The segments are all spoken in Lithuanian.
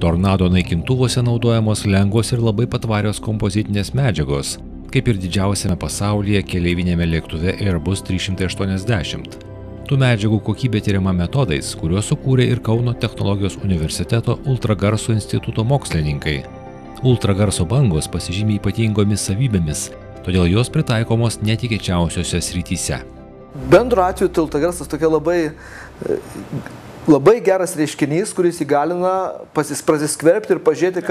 Tornado naikintuvuose naudojamos lengvos ir labai patvarios kompozitinės medžiagos, kaip ir didžiausiame pasaulyje keleivinėme lėktuve Airbus 380. Tų medžiagų kokybė tyriama metodais, kuriuos sukūrė ir Kauno technologijos universiteto ultragarso instituto mokslininkai. Ultragarso bangos pasižymi ypatingomis savybėmis, todėl jos pritaikomos netikėčiausiose srityse. Bendru atveju tai ultragarsas tokia labai geras reiškinys, kuris įgalina prasiskverbti ir pažiūrėti,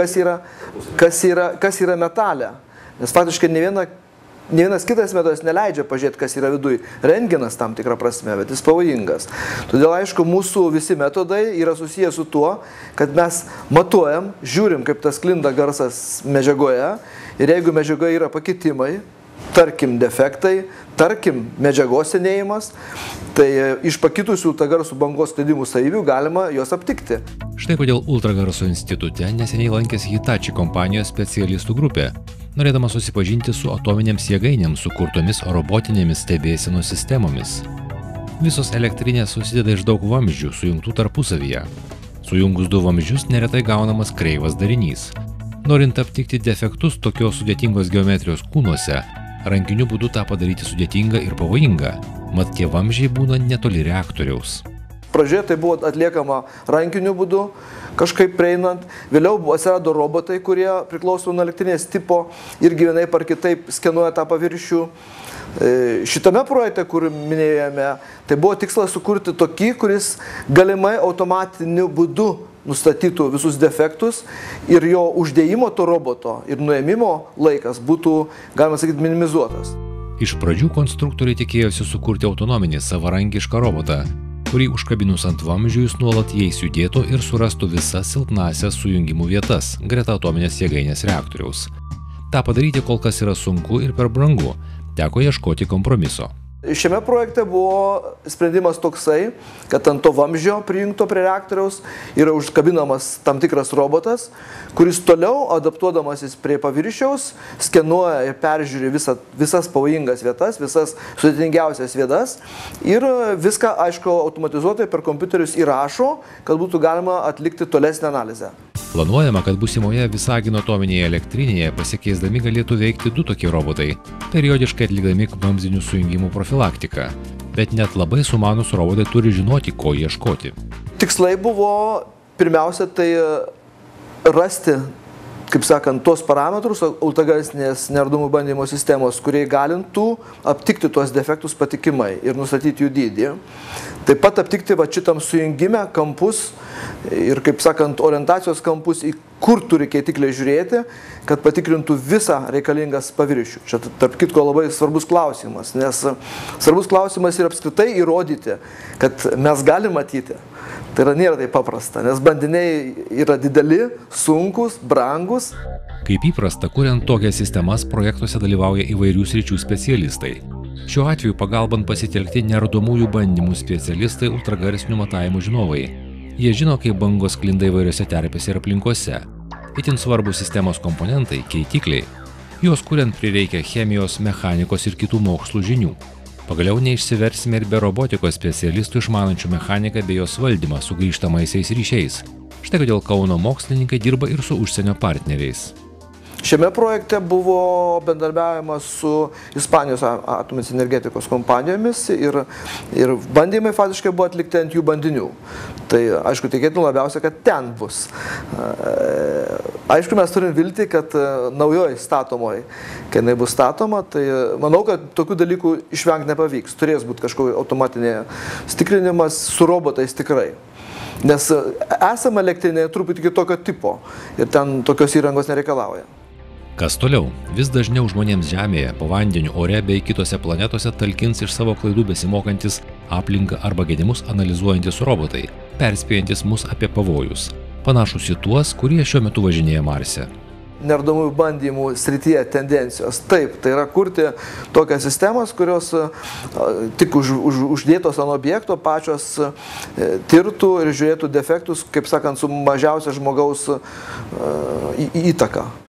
kas yra metale. Nes faktiškai ne vienas kitas metodas neleidžia pažiūrėti, kas yra viduj. Rentgenas tam tikrą prasme, bet jis pavojingas. Todėl, aišku, mūsų visi metodai yra susiję su tuo, kad mes matuojam, žiūrim, kaip tas sklinda garsas medžiagoje. Ir jeigu medžiagoje yra pakitimai, tarkim defektai, tarkim medžiagos senėjimas, tai iš pakitusių ultragarsų bangos skleidimų savybių galima juos aptikti. Štai kodėl Ultragarso institute neseniai lankėsi Hitachi kompanijos specialistų grupė, norėdama susipažinti su atominėms jėgainėms sukurtomis robotinėmis stebėsenos sistemomis. Visos elektrinės susideda iš daug vamzdžių sujungtų tarpusavyje. Sujungus du vamzdžius neretai gaunamas kreivas darinys. Norint aptikti defektus tokios sudėtingos geometrijos kūnuose, rankiniu būdu tą padaryti sudėtinga ir pavojinga, mat tie vamzdžiai būna netoli reaktoriaus. Pradžioje tai buvo atliekama rankiniu būdu, kažkaip prieinant. Vėliau atsirado robotai, kurie priklauso nuo elektrinės tipo irgi vienaip ar kitaip skenuoja tą paviršių. Šitame projekte, kur minėjome, tai buvo tikslas sukurti tokį, kuris galimai automatiniu būdu nustatytų visus defektus ir jo uždėjimo to roboto ir nuėmimo laikas būtų, galima sakyti, minimizuotas. Iš pradžių konstruktoriai tikėjosi sukurti autonominį savarankišką robotą, kurį užkabinus ant vamzdžių jis nuolat jais judėtų ir surastų visas silpnąsias sujungimų vietas greta atominės jėgainės reaktoriaus. Ta padaryti kol kas yra sunku ir per brangu, teko ieškoti kompromiso. Šiame projekte buvo sprendimas toksai, kad ant to vamzdžio prijungto prie reaktoriaus yra užkabinamas tam tikras robotas, kuris toliau, adaptuodamasis prie paviršiaus, skenuoja ir peržiūri visas pavojingas vietas, visas sudėtingiausias vietas ir viską, aišku, automatizuotai per kompiuterius įrašo, kad būtų galima atlikti tolesnę analizę. Planuojama, kad būsimoje Visagino atominėje elektrinėje pasikeisdami galėtų veikti du tokie robotai, periodiškai atlikdami vamzdinių sujungimų profilaktiką. Bet net labai sumanūs robotai turi žinoti, ko ieškoti. Tikslai buvo pirmiausia tai rasti, kaip sakant, tos parametrus ultragarsinės neardumų bandymo sistemos, kurie galintų aptikti tuos defektus patikimai ir nustatyti jų dydį. Taip pat aptikti šitam sujungime kampus ir, kaip sakant, orientacijos kampus, į kur turi keitikliai žiūrėti, kad patikrintų visą reikalingas paviršių. Čia, tarp kitko, labai svarbus klausimas, nes svarbus klausimas yra apskritai įrodyti, kad mes galim matyti. Tai nėra taip paprasta, nes bandiniai yra dideli, sunkus, brangus. Kaip įprasta, kuriant tokias sistemas, projektuose dalyvauja įvairių sričių specialistai. Šiuo atveju pagalbant pasitelkti neardomųjų bandymų specialistai ultragarsinių matavimų žinovai. Jie žino, kaip bangos sklinda įvairiose terpėse ir aplinkose. Itin svarbus sistemos komponentai – keitikliai. Juos kuriant prireikia chemijos, mechanikos ir kitų mokslų žinių. Pagaliau neišsiversime ir be robotikos specialistų išmanančių mechaniką bei jos valdymą su grįžtamaisiais ryšiais. Štai kodėl Kauno mokslininkai dirba ir su užsienio partneriais. Šiame projekte buvo bendradarbiavimas su Ispanijos atominės energetikos kompanijomis ir bandymai faktiškai buvo atlikti ant jų bandinių. Tai, aišku, tikėtina labiausia, kad ten bus. Aišku, mes turim viltį, kad naujoj statomoj, kai jinai bus statoma, tai manau, kad tokių dalykų išvengti nepavyks. Turės būti kažkokia automatinė stikrinimas su robotais tikrai. Nes esama elektrinė truputį kitokio tipo ir ten tokios įrangos nereikalauja. Kas toliau? Vis dažniau žmonėms Žemėje, po vandeniu, ore bei kitose planetose talkins iš savo klaidų besimokantis, aplinką arba gedimus analizuojantis robotai, perspėjantis mus apie pavojus, panašus į tuos, kurie šiuo metu važinėja Marse. Neardomųjų bandymų srityje tendencijos. Taip, tai yra kurti tokias sistemas, kurios tik uždėtos ant objekto pačios tirtų ir žiūrėtų defektus, kaip sakant, su mažiausia žmogaus įtaka.